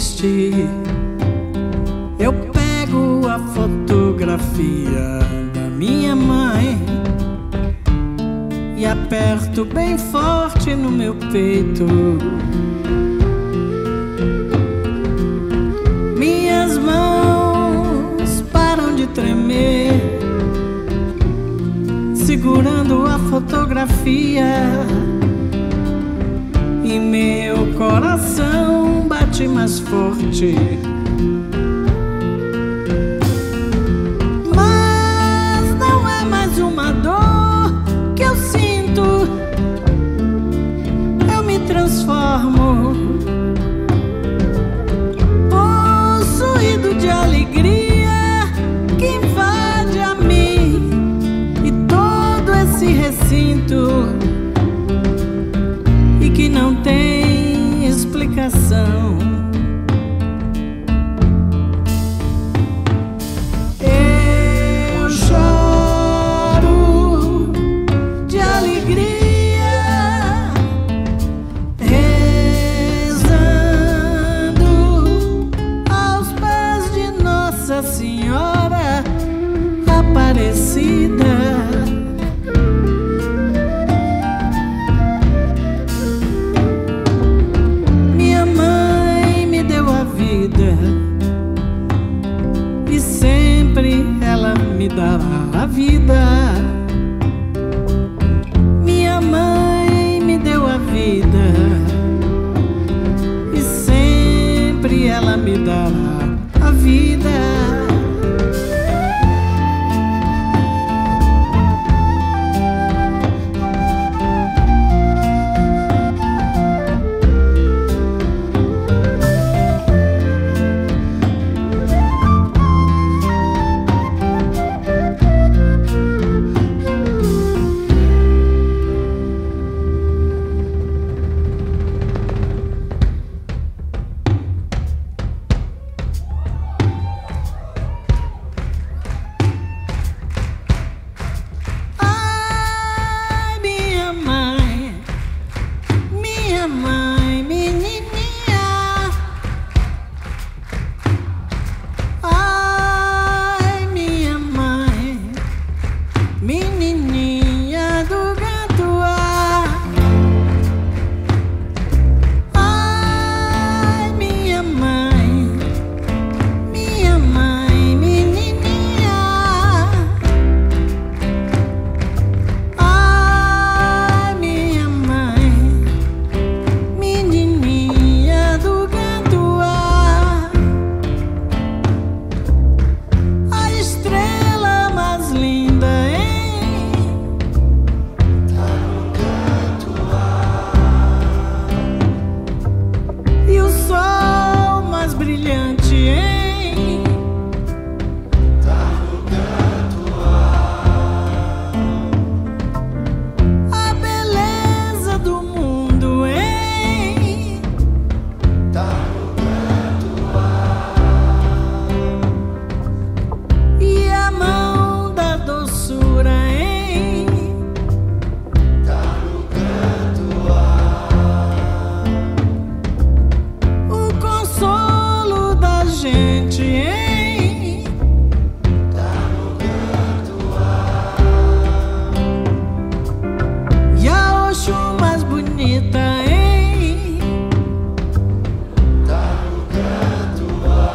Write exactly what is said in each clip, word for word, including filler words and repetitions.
triste, eu pego a fotografia da minha mãe e aperto bem forte no meu peito. Minhas mãos param de tremer, segurando a fotografia, e meu coração bate mais forte. Mas não é mais uma dor que eu sinto, eu me transformo, possuído de alegria que invade a mim e todo esse recinto, e que não tem explicação. Eu choro de alegria, rezando aos pés de Nossa Senhora Aparecida. E sempre ela me dará a vida. Minha mãe me deu a vida e sempre ela me dará a vida. Mãe, menininha, ai, minha mãe, menininha do Gantuá, ai, minha mãe, minha mãe, menininha, ai, minha mãe, menininha do Gantuá, a estrela mais linda, hein? Tá no Gantuá. E o sol mais brilhante, hein? Tá no Gantuá. A beleza do mundo, hein? Tá no Gantuá. E a mão da doçura, hein? Tá no Gantuá. O consolo da gente, hein? Tá no Gantuá. E a Oxum mais bonita, hein? Tá no Gantuá.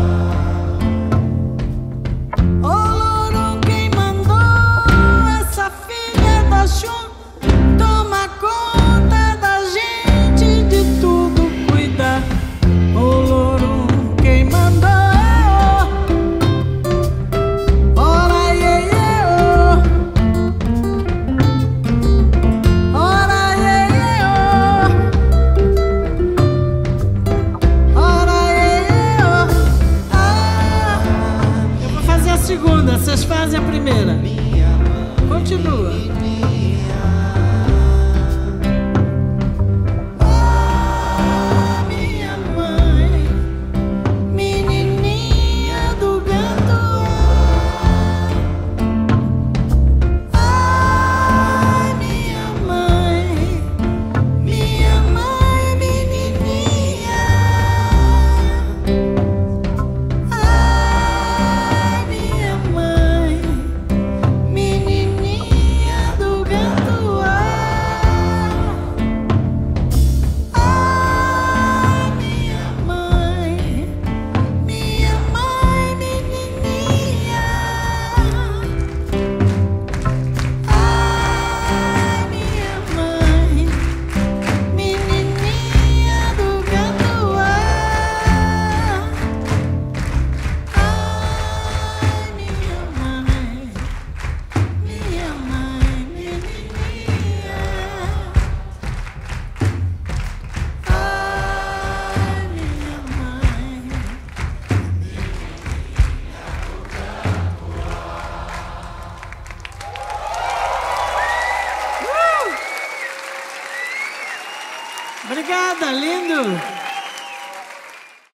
Ô Lorum, quem mandou essa filha da Oxum toma conta da gente, de tudo cuida. Ô Lorum, quem mandou? Ora iê, iê, ô. Ora iê, iê, ô. Ora iê, iê, ô. Ah, eu vou fazer a segunda, vocês fazem a primeira. Continua. Ah, minha mãe, menininha do Gantuá. Ai, minha mãe, minha mãe, menininha. Obrigada, lindo!